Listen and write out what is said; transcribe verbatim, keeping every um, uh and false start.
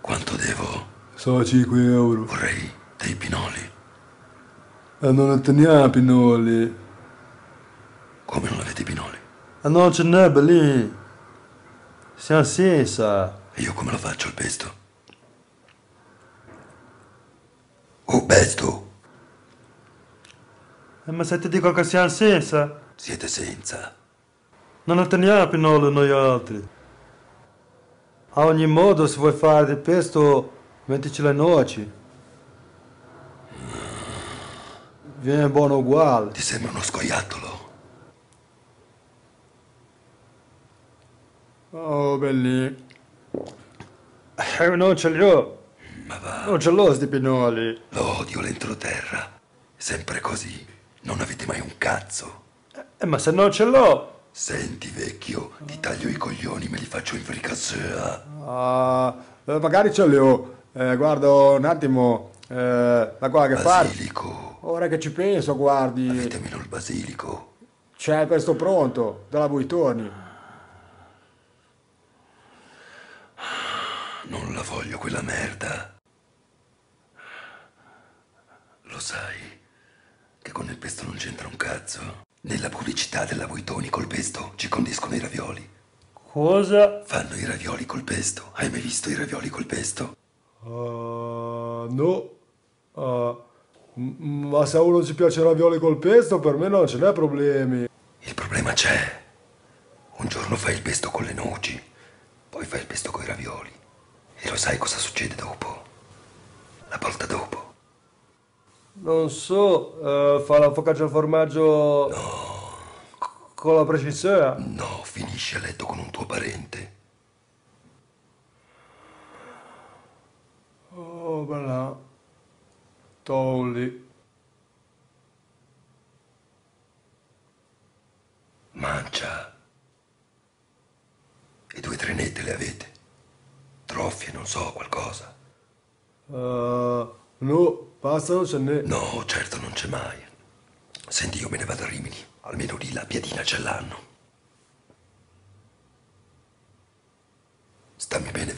Quanto devo? Solo cinque euro. Vorrei dei pinoli. E non ne teniamo pinoli. Come non avete i pinoli? E non ce n'è lì. Siamo senza. E io come lo faccio il pesto? Oh, pesto! E ma se ti dico che siamo senza? Siete senza. Non ne teniamo pinoli noi altri. A ogni modo, se vuoi fare del pesto, mettici le noci. Viene buono uguale. Ti sembra uno scoiattolo? Oh, belli. Eh, non ce li ho. Ma va, Non ce l'ho sti pinoli. lo odio l'entroterra. Sempre così. Non avete mai un cazzo. Eh, ma se non ce l'ho. Senti, vecchio, ti taglio i coglioni, me li faccio in fricassea. Ah, eh, magari ce li ho. Eh, guardo un attimo. Eh, ma guarda che fare. Basilico. Ora che ci penso, guardi. Avete meno il basilico? C'è il pesto pronto, dalla Buitoni. Non la voglio quella merda. Lo sai che con il pesto non c'entra un cazzo? Nella pubblicità della Buitoni col pesto ci condiscono i ravioli. Cosa? Fanno i ravioli col pesto. Hai mai visto i ravioli col pesto? Uh, no. Uh, m- ma se a uno ci piace i ravioli col pesto, per me non ce n'è problemi. Il problema c'è. Un giorno fai il pesto con le noci, poi fai il pesto con i ravioli. E lo sai cosa succede dopo? La volta dopo. Non so, uh, fa la focaccia al formaggio c- con la precisione. No, finisci a letto con un tuo parente. Oh, bella. Tolli. Mancia. E due trenette le avete? Troffie, non so, qualcosa. Uh, no, pasta non ce n'è. No, certo non c'è mai. Senti, io me ne vado a Rimini. Almeno lì la piadina ce l'hanno. Stammi bene,